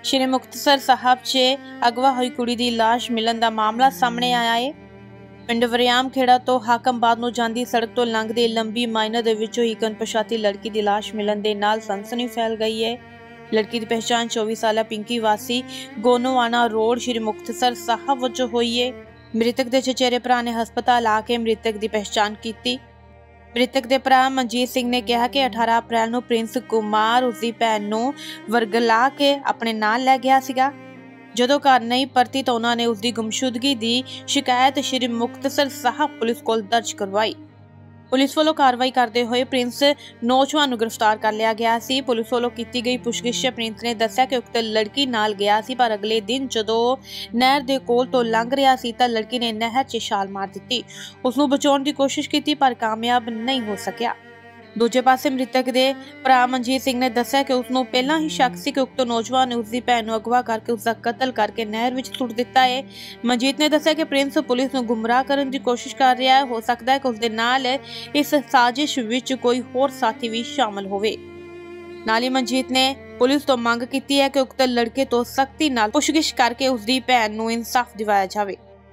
श्री मुक्तसर साहब 'च अगवा हुई कुड़ी दी लाश मिलन दा मामला सामने आया है। पिंड वरियाम खेड़ा तो हाकमबाद नूं जांदी सड़क तो लंघदे लंबी माइनर दे विचों ही अनपछाती लड़की दी लाश मिलन दे नाल सनसनी फैल गई है। लड़की दी पहचान 24 साला पिंकी वासी गोनोवाना रोड श्री मुक्तसर साहब वजों हुई है। मृतक दे चचेरे भरा ने हस्पताल आके मृतक दी पहचान की। मृतक दे भरा मनजीत सिंह ने कहा कि 18 अप्रैल नूं प्रिंस कुमार उसदी भैन नूं वरगला के अपने नाल लै गया सीगा। जदों घर नहीं परती तो उन्होंने उसकी गुमशुदगी की शिकायत श्री मुक्तसर साहब पुलिस को दर्ज करवाई। पुलिस वालों कार्रवाई करते हुए प्रिंस नौजवान नूं गिरफ्तार कर लिया गया सी। पुलिस वालों की गई पुछगिछ प्रिंस ने दस्सिया कि उक्त लड़की नाल गया सी, पर अगले दिन जदों नहर दे कोल तो लंघ रहा सी तां लड़की ने नहर 'च छाल मार दी। उसनूं बचाउण दी कोशिश की पर कामयाब नहीं हो सकिया। दूजे पासे मृतक दे भरा मनजीत सिंह ने दस्सिया कि उसनूं पहलां ही शक सी कि उक्त नौजवान ने उसकी भैन नूं अगवा करके उसका कतल करके नहर विच सुट दिता है। मनजीत ने दस्सिया कि प्रिंस पुलिस नूं गुमराह करन दी कोशिश कर रहा है। हो सकता है कि उसदे नाल इस साजिश विच कोई होर साथी भी शामिल होवे। नाल ही मनजीत ने पुलिस तो मंग की है कि उक्त लड़के तो सख्ती नाल पुछगिछ करके उसकी भैन नूं इंसाफ दिवाया जावे।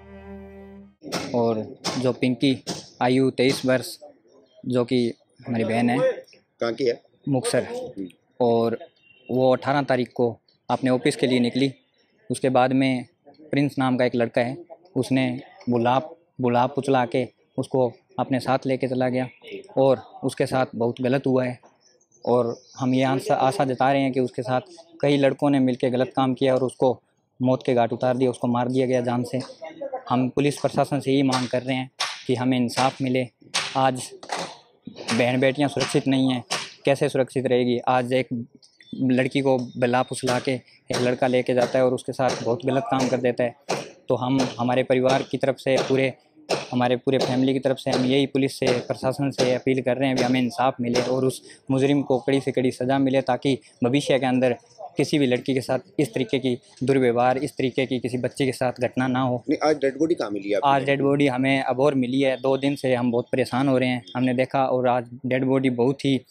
और जो पिंकी आयु 23 वर्ष जो कि हमारी बहन है, कहाँ की है? मुक्तसर, और वो 18 तारीख को अपने ऑफिस के लिए निकली। उसके बाद में प्रिंस नाम का एक लड़का है, उसने बुलाप पुचला के उसको अपने साथ लेके चला गया और उसके साथ बहुत गलत हुआ है। और हम ये आशा जता रहे हैं कि उसके साथ कई लड़कों ने मिलकर गलत काम किया और उसको मौत के घाट उतार दिया, उसको मार दिया गया जान से। हम पुलिस प्रशासन से यही मांग कर रहे हैं कि हमें इंसाफ मिले। आज बहन बेटियां सुरक्षित नहीं हैं, कैसे सुरक्षित रहेगी? आज एक लड़की को बला फुसला के एक लड़का लेके जाता है और उसके साथ बहुत गलत काम कर देता है। तो हम हमारे परिवार की तरफ से हमारे पूरे फैमिली की तरफ से हम यही पुलिस से प्रशासन से अपील कर रहे हैं कि हमें इंसाफ मिले और उस मुजरिम को कड़ी से कड़ी सज़ा मिले, ताकि भविष्य के अंदर किसी भी लड़की के साथ इस तरीके की दुर्व्यवहार, इस तरीके की किसी बच्चे के साथ घटना ना हो। आज डेड बॉडी कहाँ मिली है? आज डेड बॉडी हमें अब और मिली है। 2 दिन से हम बहुत परेशान हो रहे हैं, हमने देखा, और आज डेड बॉडी बहुत ही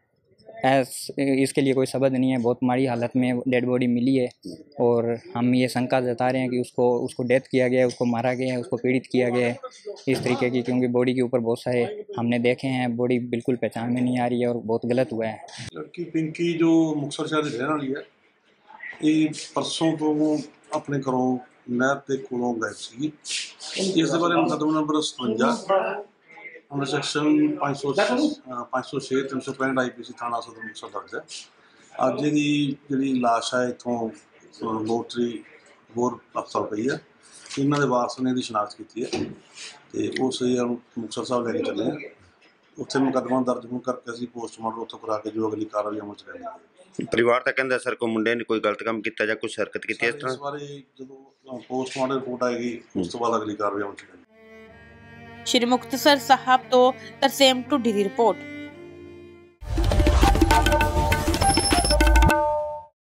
इसके लिए कोई शब्द नहीं है, बहुत माड़ी हालत में डेड बॉडी मिली है। और हम ये शंका जता रहे हैं कि उसको डेथ किया गया है, उसको मारा गया है, उसको पीड़ित किया गया है इस तरीके की, क्योंकि बॉडी के ऊपर बहुत सारे हमने देखे हैं, बॉडी बिल्कुल पहचान में नहीं आ रही है और बहुत गलत हुआ है। लड़की पिंकी जो मुक्तसर शहर की रहने वाली है, ये परसों तो अपने घरों नहर के कोलों गायब सी। इस बारे मुकदमा नंबर 57 अंडर सैक्शन 506 365 IPC थाना सदर मुक्तसर दर्ज है। अज जी लाश है इतों बोटरी होर हस्पताल पई है। इन्हों के वारस ने शनाख्त की है तो उस मुक्तसर साहब लैके चले हैं। उत्थे मुकदमा दर्ज होने करके असीं पोस्टमार्टम उत्थों करा के जो अगली कार्रवाई अमल च लैनी है। परिवार तो कहता सर को मुंडे ने कोई गलत काम किया या कुछ हरकत की? इस बारे जो पोस्टमार्टम रिपोर्ट आएगी उस तो बाद अगली कार्रवाई अमल च लैनी है। श्री मुक्तसर साहब तो तरसेम टुडी की रिपोर्ट।